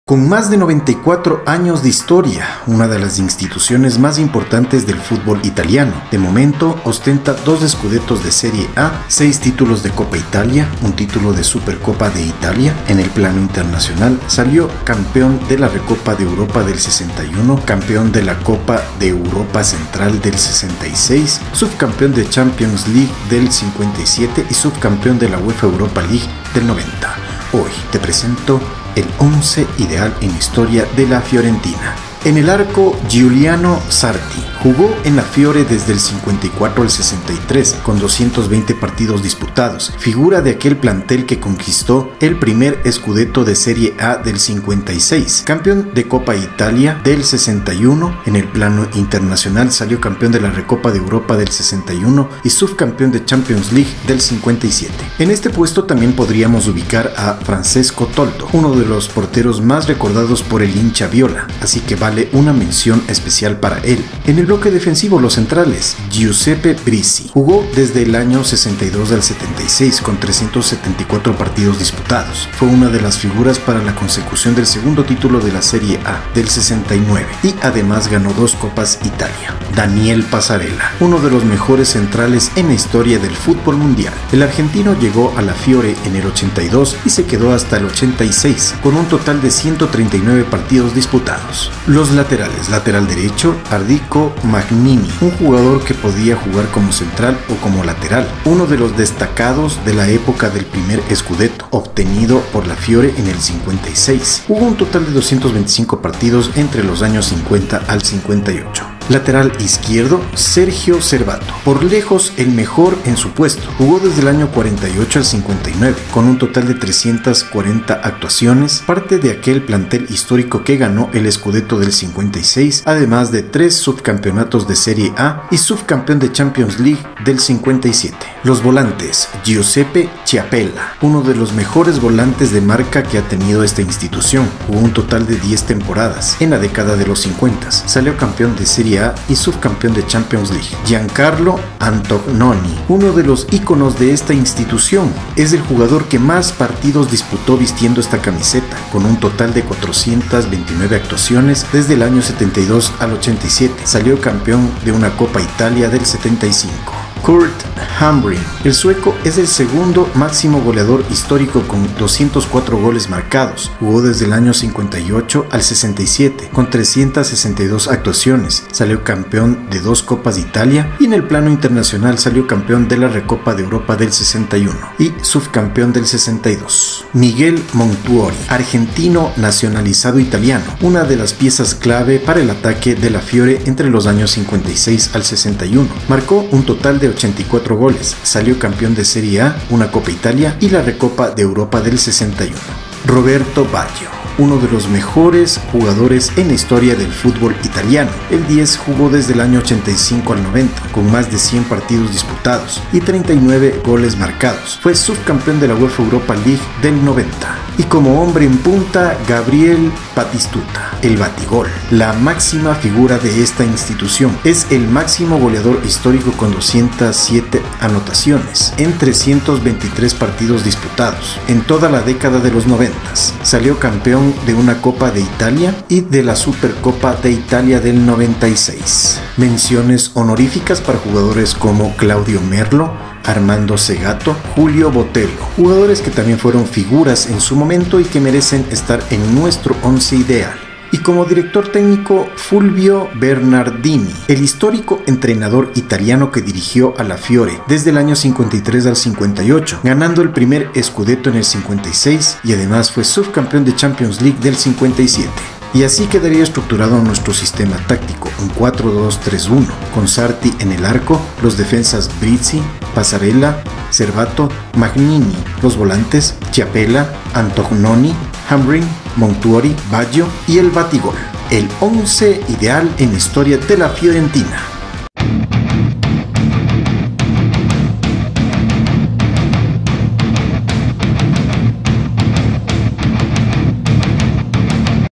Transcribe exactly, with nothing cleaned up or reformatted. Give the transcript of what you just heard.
Con más de noventa y cuatro años de historia, una de las instituciones más importantes del fútbol italiano, de momento ostenta dos scudettos de Serie A, seis títulos de Coppa Italia, un título de Supercopa de Italia. En el plano internacional salió campeón de la Recopa de Europa del sesenta y uno, campeón de la Copa de Europa Central del sesenta y seis, subcampeón de Champions League del cincuenta y siete y subcampeón de la UEFA Europa League del noventa. Hoy te presento el once ideal en historia de la Fiorentina. En el arco, Giuliano Sarti. Jugó en la Fiore desde el cincuenta y cuatro al sesenta y tres, con doscientos veinte partidos disputados. Figura de aquel plantel que conquistó el primer scudetto de Serie A del cincuenta y seis, campeón de Coppa Italia del sesenta y uno. En el plano internacional salió campeón de la Recopa de Europa del sesenta y uno y subcampeón de Champions League del cincuenta y siete. En este puesto también podríamos ubicar a Francesco Toldo, uno de los porteros más recordados por el hincha viola, así que vale una mención especial para él. En el bloque defensivo, los centrales, Giuseppe Brizzi. Jugó desde el año sesenta y dos al setenta y seis con trescientos setenta y cuatro partidos disputados. Fue una de las figuras para la consecución del segundo título de la Serie A del sesenta y nueve y además ganó dos Copas Italia. Daniel Passarella, uno de los mejores centrales en la historia del fútbol mundial. El argentino llegó a la Fiore en el ochenta y dos y se quedó hasta el ochenta y seis con un total de ciento treinta y nueve partidos disputados. Los laterales, lateral derecho, Ardico Magnini, un jugador que podía jugar como central o como lateral, uno de los destacados de la época del primer scudetto, obtenido por la Fiore en el cincuenta y seis. Jugó un total de doscientos veinticinco partidos entre los años cincuenta al cincuenta y ocho. Lateral izquierdo, Sergio Cervato, por lejos el mejor en su puesto. Jugó desde el año cuarenta y ocho al cincuenta y nueve, con un total de trescientas cuarenta actuaciones, parte de aquel plantel histórico que ganó el scudetto del cincuenta y seis, además de tres subcampeonatos de Serie A y subcampeón de Champions League del cincuenta y siete. Los volantes, Giuseppe Chiapella, uno de los mejores volantes de marca que ha tenido esta institución. Jugó un total de diez temporadas en la década de los cincuenta. Salió campeón de Serie A y subcampeón de Champions League. Giancarlo Antognoni, uno de los íconos de esta institución, es el jugador que más partidos disputó vistiendo esta camiseta, con un total de cuatrocientas veintinueve actuaciones desde el año setenta y dos al ochenta y siete. Salió campeón de una Coppa Italia del setenta y cinco. Kurt Hamrin, el sueco, es el segundo máximo goleador histórico con doscientos cuatro goles marcados. Jugó desde el año cincuenta y ocho al sesenta y siete con trescientas sesenta y dos actuaciones. Salió campeón de dos Copas de Italia y en el plano internacional salió campeón de la Recopa de Europa del sesenta y uno y subcampeón del sesenta y dos. Miguel Montuori, argentino nacionalizado italiano, una de las piezas clave para el ataque de la Fiore entre los años cincuenta y seis al sesenta y uno. Marcó un total de ochenta y cuatro goles, salió campeón de Serie A, una Copa Italia y la Recopa de Europa del sesenta y uno. Roberto Baggio, uno de los mejores jugadores en la historia del fútbol italiano. El diez jugó desde el año ochenta y cinco al noventa, con más de cien partidos disputados y treinta y nueve goles marcados. Fue subcampeón de la UEFA Europa League del noventa. Y como hombre en punta, Gabriel Batistuta, el batigol, la máxima figura de esta institución. Es el máximo goleador histórico con doscientas siete anotaciones en trescientos veintitrés partidos disputados en toda la década de los noventa. Salió campeón de una Copa de Italia y de la Supercopa de Italia del noventa y seis. Menciones honoríficas para jugadores como Claudio Merlo, Armando Segato, Julio Botello, jugadores que también fueron figuras en su momento y que merecen estar en nuestro once ideal. Y como director técnico, Fulvio Bernardini, el histórico entrenador italiano que dirigió a la Fiore desde el año cincuenta y tres al cincuenta y ocho, ganando el primer scudetto en el cincuenta y seis y además fue subcampeón de Champions League del cincuenta y siete. Y así quedaría estructurado nuestro sistema táctico, un cuatro dos tres uno, con Sarti en el arco, los defensas Brizzi, Passarella, Cervato, Magnini, los volantes Chiapella, Antognoni, Hamrin, Montuori, Baggio y el batigol. El once ideal en la historia de la Fiorentina.